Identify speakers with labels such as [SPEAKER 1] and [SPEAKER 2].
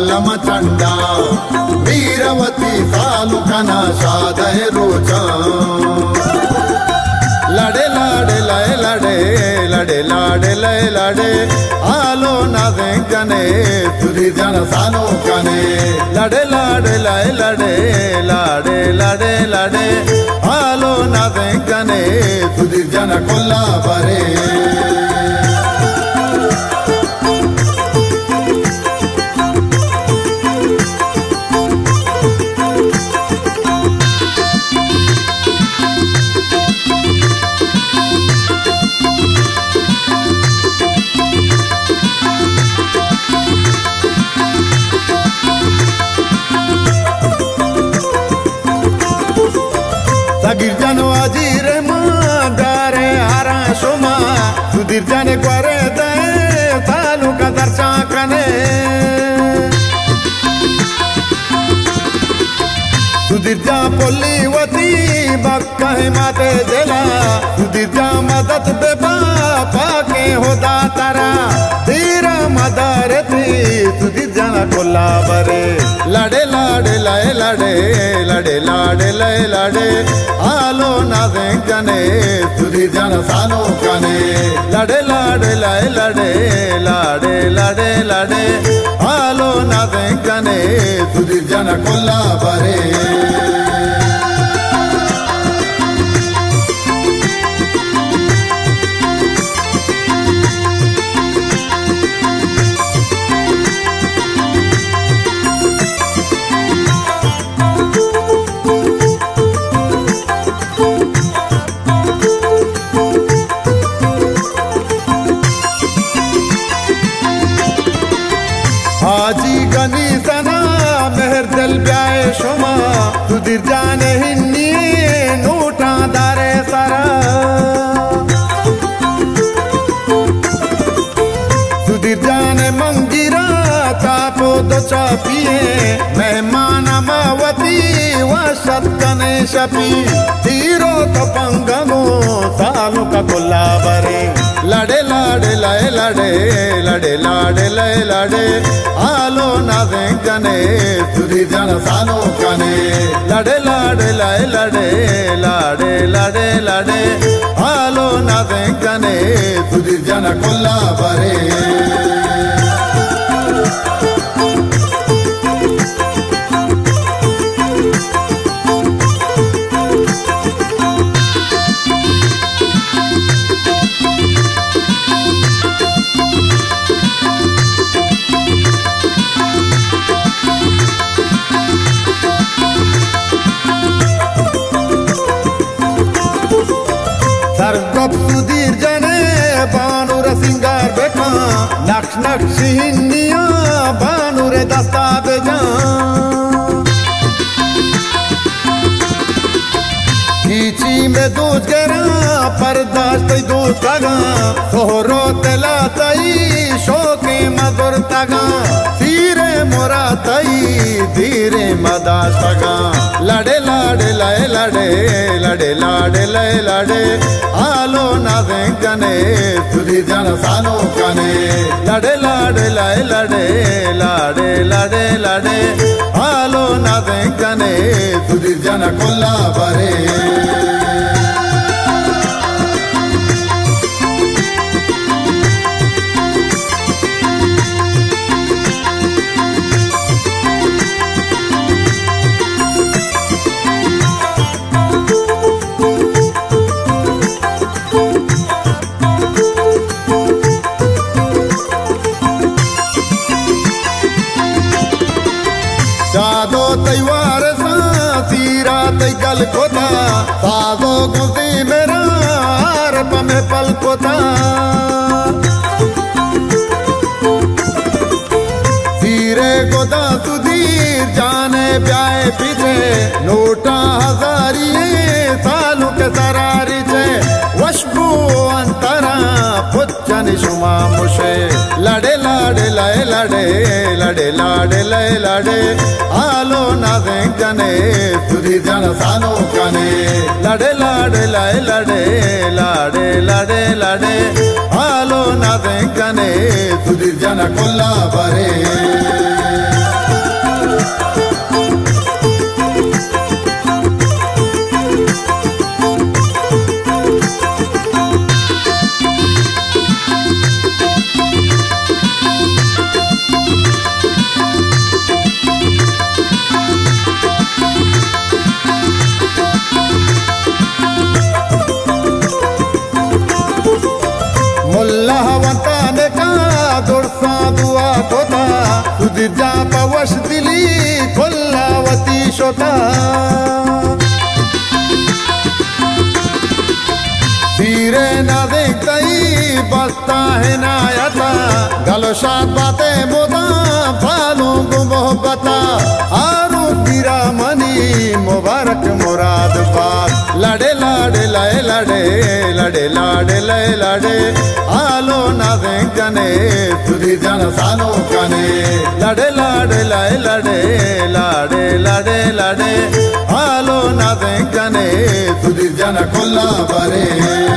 [SPEAKER 1] कोलम चंडा वीरवती तालुकना शादय रोचा लड़े लाडे लय लड़े लड़े लाडे लय लड़े आलो नादे गने तुरी जन सानो कने लड़े लाडे लय लड़े लाडे लड़े लड़े आलो नादे गने तुरी जन कोल्ला बरे गिरजन वाजीर मारे हारा शोमा सुधीर जाने क्वारे दे तालु का दर्शा कने सुधीर जा पोलीवती बक्का है माते जला सुधीर जा मदद बेबा पाके होदा तारा तेरा मदर थी सुधीर जाना कोल्ला बरे लड़े लाडे लय लड़े लड़े लाडे लय लड़े आलो नादे गने तुरी जन सानो कने लड़े लाडे लय लड़े लाडे लड़े लड़े आलो नादे गने तुरी जन कोल्ला बरे आजी गनी सना मेहर दिल ब्याए शुमा सुधीर जाने हिन्नी नोटा दारे सारा सुधीर जाने मंगिरा चापो दो चापिए मेहमान मावती वशत कने शपी तीरो तो पंगमो सालों का कोल्ला बरे लड़े लाडे लय लड़े लड़े लाडे लय लड़े आलो नादे गने तुरी जन सानो कने लड़े लाडे लय लड़े लाडे लड़े लड़े आलो नादे गने तुरी जन कोल्ला बरे सरगप सुधीर जने बानुर सिंगार बेटा नक्श नक्श हिन्निया बानुर दस्ता बेजा खींची में दूध गरा परदाश्त दूध तगा सोहरो तेला तई शोके मधुर तगा धीरे मोरा तई धीरे मदाश तगा लड़े लाडे लय लड़े लड़े लाडे लय लड़े आलो नादे गने तुरी जन सानो कने लड़े लाडे लय लड़े लाडे लड़े लड़े आलो नादे गने तुरी जन कोल्ला बरे सादो तैवार सा तीरा तै गल कोता सादो गुदी मेरा आर पमे पल कोता तीरे गोदा सुधीर जाने ब्याए पीछे नोटा हजारिये सालों के सरारी चे वशबू अंतरा पुच्छन शुमा मुशे लड़े लाडे लय लड़े लड़े लाडे लय लड़े आलो नादे गने तुरी जन सानो कने लड़े लाडे लय लड़े लाडे लड़े लड़े आलो नादे गने तुरी जन कोल्ला बरे तुझ्या पवश दिली कोल्हावती शोता धीरे ना देखताई बसता है नायता गलशात बातें मोदा फालू को मोहब्बता आरू गिरा मनी मुबारक मुराद पाक लड़े लाडे लय लड़े लड़े लाडे लय लड़े आलो ना देखने तुझी जन सानो कने लड़े लाडे लय लड़े लाडे लड़े लड़े आलो ना देखने तुझी जन कोल्हा बरे